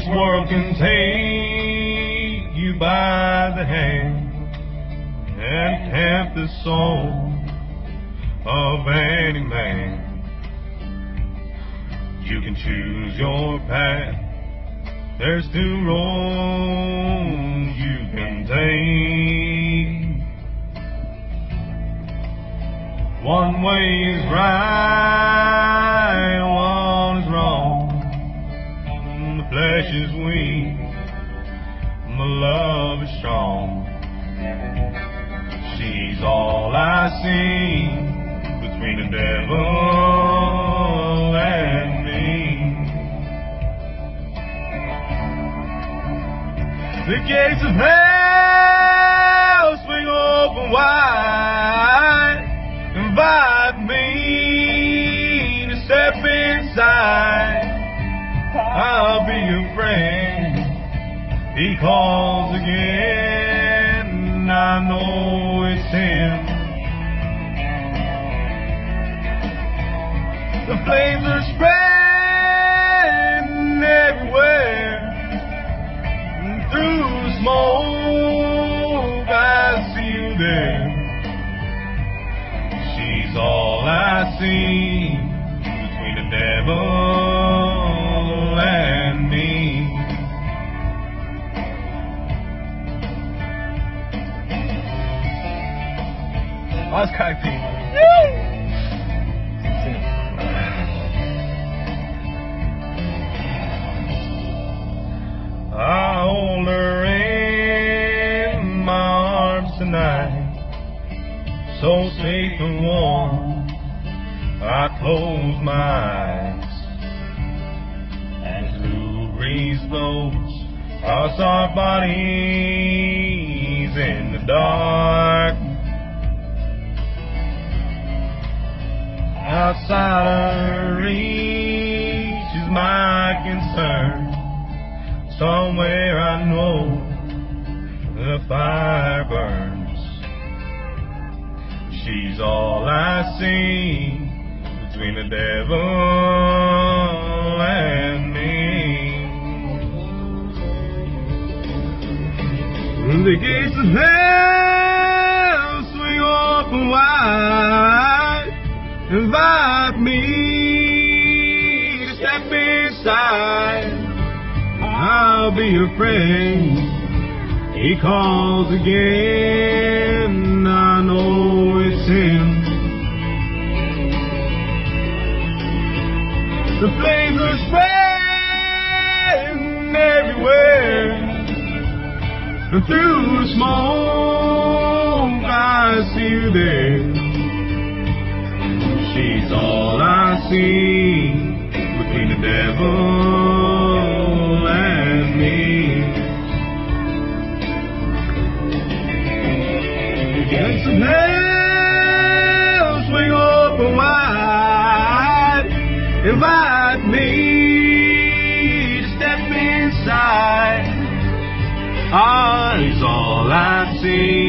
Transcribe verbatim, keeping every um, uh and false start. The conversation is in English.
This world can take you by the hand and tempt the soul of any man. You can choose your path. There's two roads you can take. One way is right, one is wrong. The flesh is weak, my love is strong. She's all I see between the devil and me. The gates of hell swing open wide. Invite me to step inside. I'll be your friend. He calls again, I know it's him. The flames are spreading everywhere. Through the smoke, I see you there. She's all I see between the devil and me. I was cocktail. I hold her in my arms tonight, so safe and warm. I close my eyes, and through breeze blows, toss our bodies in the dark. Outside her reach is my concern. Somewhere I know the fire burns. She's all I see between the devil and me. The gates of hell swing open wide. Invite me to step inside. I'll be your friend. He calls again, I know it's him. The flames are spreading everywhere, and through the smoke I see you there. She's all I see between the devil and me. The gates of hell swing open wide. Invite me to step inside. Ah, is all I see